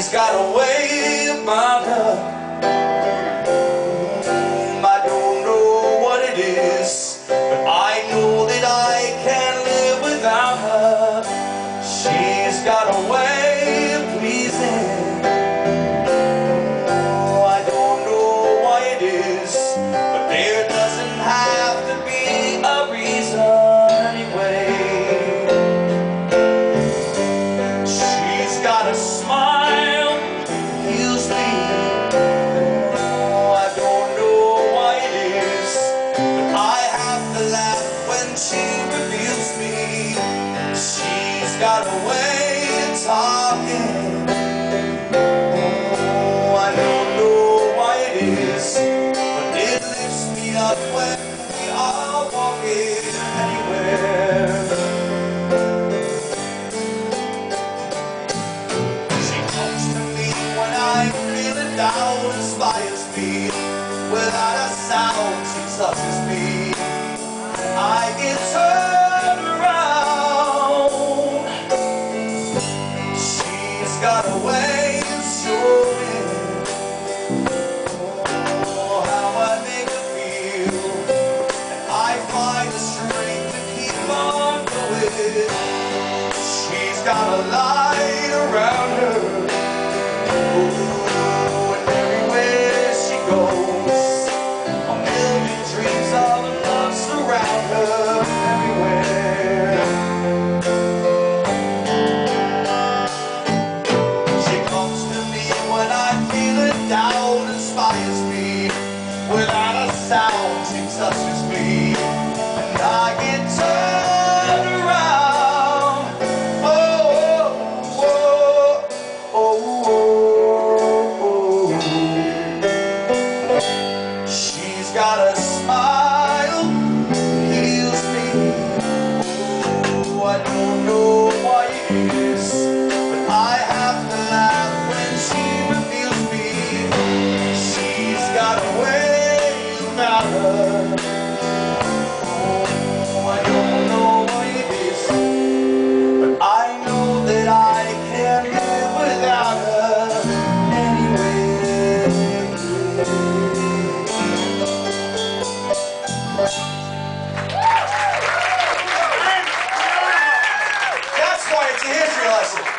She's got a way about her. I don't know what it is, but I know that I can't live without her. She's got a way of pleasing. I don't know why it is, but there doesn't have to be a reason anyway. She's got a smile that heals me. I don't know why it is, but I have to laugh when she reveals me. She's got a way of talking. I don't know why it is, but it lifts me up when we are walking anywhere. She comes to me when I'm feeling down, inspires me. Without a sound, she touches me. I get turned around. She's got a way of showing how I make her feel, and I find the strength to keep on going. She's got a light around her. Ooh, and everywhere she goes, a million dreams of love surround her everywhere. She comes to me when I'm feeling down, inspires me. Without a sound, she touches me, and I get turned around. Oh, oh, oh, oh, oh. She's got a smile, heals me. Oh, I don't know why it is, but I have to laugh when she reveals me. She's got a way about her. Oh, I don't know what it is, but I know that I can't live without her anyway. That's why it's a history lesson.